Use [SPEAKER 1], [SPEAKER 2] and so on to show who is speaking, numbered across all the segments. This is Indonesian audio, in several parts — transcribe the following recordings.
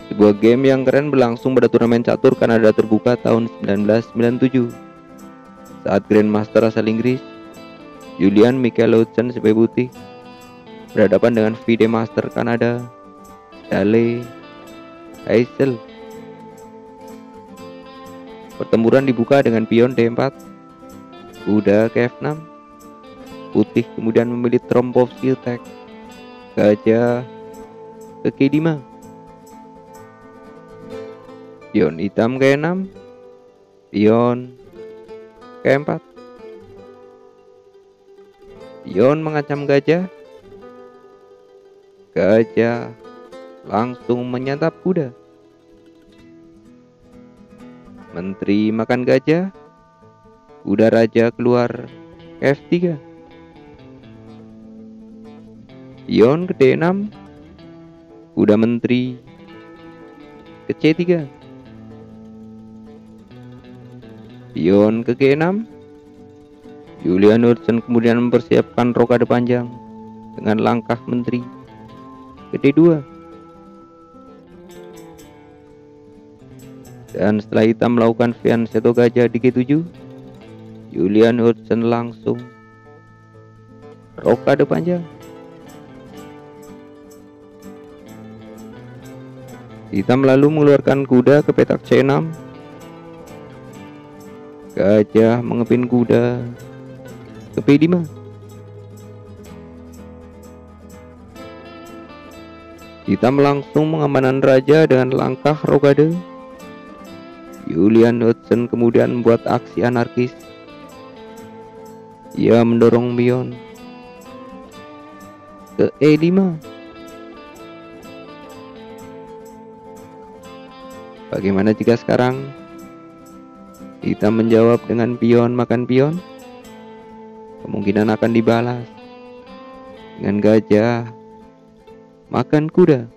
[SPEAKER 1] Sebuah game yang keren berlangsung pada turnamen catur Kanada terbuka tahun 1997 saat Grandmaster asal Inggris Julian Michelotsen sebagai putih berhadapan dengan FIDE Master Kanada Dale Hazel. Pertempuran dibuka dengan pion D4, kuda ke F6. Putih kemudian memilih Trombovsky attack, gajah ke K5. Pion hitam ke E6, pion ke E4. Pion mengancam gajah, gajah langsung menyantap kuda. Menteri makan gajah, kuda raja keluar ke F3. Pion ke D6, kuda menteri ke C3. Pion ke G6. Julian Hudson kemudian mempersiapkan rokade panjang dengan langkah menteri ke D2. Dan setelah hitam melakukan fianchetto gajah di G7, Julian Hudson langsung rokade panjang. Hitam lalu mengeluarkan kuda ke petak C6. Gajah mengepin kuda ke P5. Hitam langsung mengamankan raja dengan langkah rokade. Julian Hudson kemudian membuat aksi anarkis. Ia mendorong pion ke E5. Bagaimana jika sekarang hitam menjawab dengan pion makan pion? Kemungkinan akan dibalas dengan gajah makan kuda.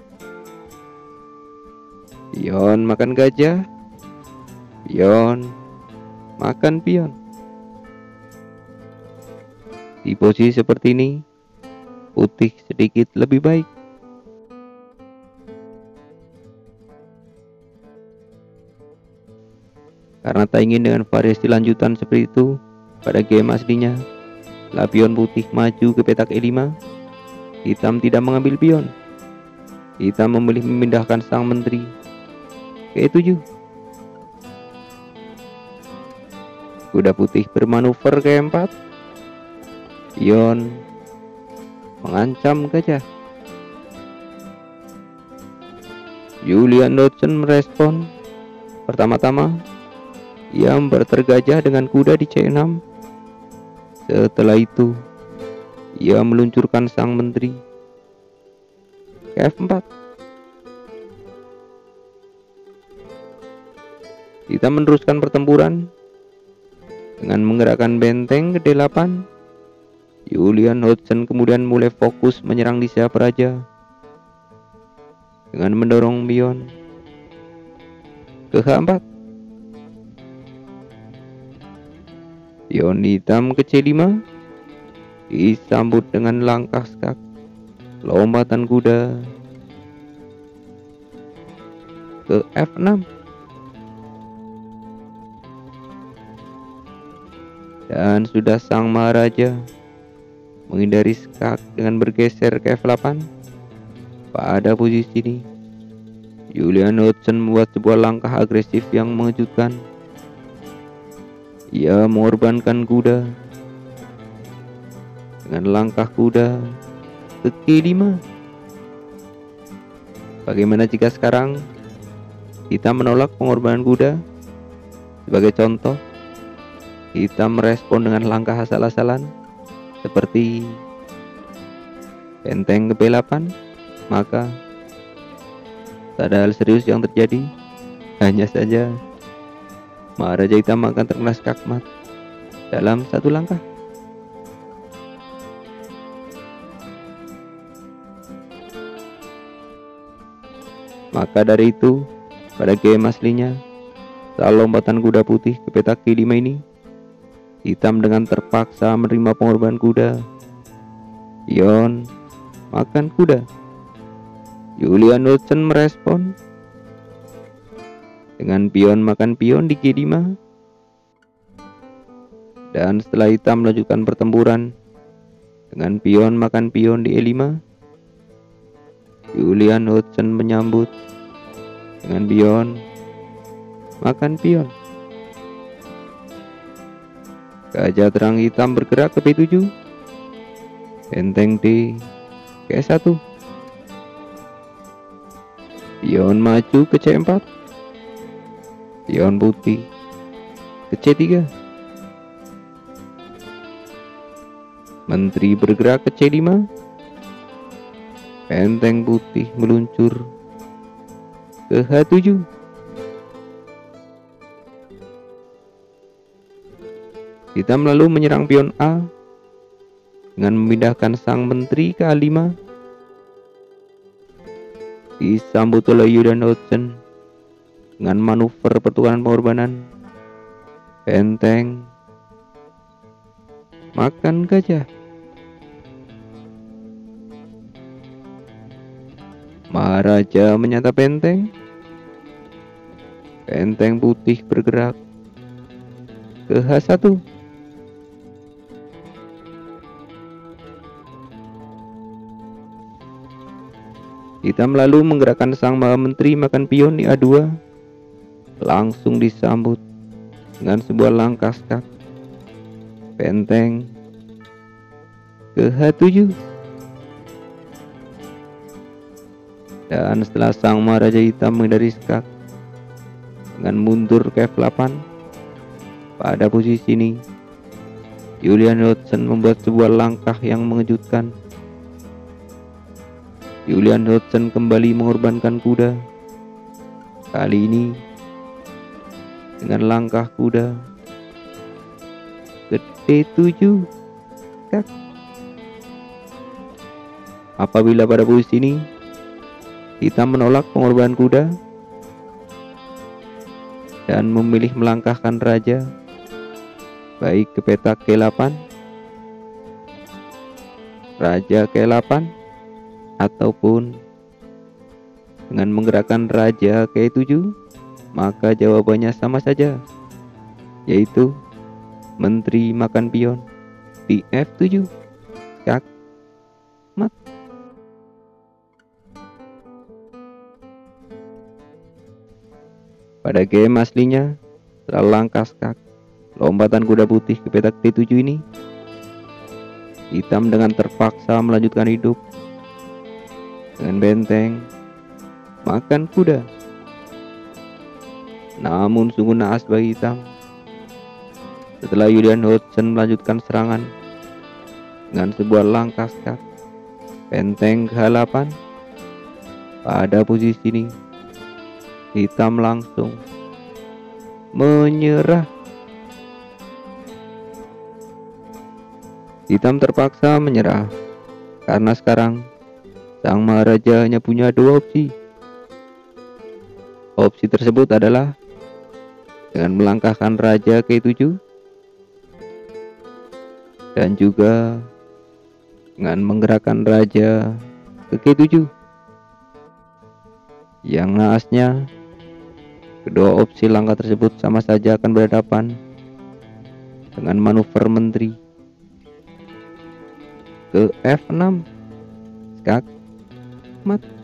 [SPEAKER 1] Pion makan gajah, pion makan pion. Di posisi seperti ini, putih sedikit lebih baik. Karena tak ingin dengan variasi lanjutan seperti itu pada game aslinya, setelah pion putih maju ke petak E5, hitam tidak mengambil pion. Hitam memilih memindahkan sang menteri ke E7. Kuda putih bermanuver ke E4. Pion mengancam gajah. Julian Hudson merespon. Pertama-tama, ia membarter gajah dengan kuda di C6. Setelah itu, ia meluncurkan sang menteri ke F4. Hitam meneruskan pertempuran dengan menggerakkan benteng ke D8. Julian Hudson kemudian mulai fokus menyerang di sayap raja dengan mendorong pion ke H4. Pion hitam ke C5 disambut dengan langkah skak, lompatan kuda ke F6. Dan sudah sang maharaja menghindari skak dengan bergeser ke F8. Pada posisi ini, Julian Hudson membuat sebuah langkah agresif yang mengejutkan. Ia mengorbankan kuda dengan langkah kuda ke K5. Bagaimana jika sekarang hitam menolak pengorbanan kuda? Sebagai contoh, hitam merespon dengan langkah asal-asalan seperti benteng ke B8. Maka tak ada hal serius yang terjadi. Hanya saja maharaja hitam akan terkena skakmat dalam satu langkah. Maka dari itu, pada game aslinya, saat lompatan kuda putih ke petak K5 ini, hitam dengan terpaksa menerima pengorbanan kuda. Pion makan kuda. Julian Hodgson merespon dengan pion makan pion di G5. Dan setelah hitam melanjutkan pertempuran dengan pion makan pion di E5, Julian Hodgson menyambut dengan pion makan pion. Gajah terang hitam bergerak ke B7, benteng D ke E1, pion maju ke C4, pion putih ke C3, menteri bergerak ke C5, benteng putih meluncur ke H7. Hitam lalu menyerang pion A dengan memindahkan sang menteri ke A5. Disambut oleh Julian Hodgson dengan manuver pertukaran pengorbanan, benteng makan gajah. Maharaja menyantap benteng. Benteng putih bergerak ke H1. Hitam lalu menggerakkan sang menteri makan pion di A2. Langsung disambut dengan sebuah langkah skak, benteng ke H7. Dan setelah sang maharaja hitam menghindari skak dengan mundur ke F8, pada posisi ini Julian Hodgson membuat sebuah langkah yang mengejutkan. Julian Hodgson kembali mengorbankan kuda, kali ini dengan langkah kuda ke D7. Skak. Apabila pada posisi ini hitam menolak pengorbanan kuda dan memilih melangkahkan raja, baik ke petak K8, raja K8, ataupun dengan menggerakkan raja K7, maka jawabannya sama saja, yaitu menteri makan pion di F7. Skak mat. Pada game aslinya, setelah langkah skak, lompatan kuda putih ke petak D7 ini, hitam dengan terpaksa melanjutkan hidup dengan benteng makan kuda. Namun sungguh naas bagi hitam. Setelah Julian Hodgson melanjutkan serangan dengan sebuah langkah skak, benteng ke H8, pada posisi ini hitam langsung menyerah. Hitam terpaksa menyerah karena sekarang sang maharaja hanya punya dua opsi. Opsi tersebut adalah dengan melangkahkan raja K7 dan juga dengan menggerakkan raja ke K7. Yang naasnya, kedua opsi langkah tersebut sama saja akan berhadapan dengan manuver menteri ke F6. Skak mat.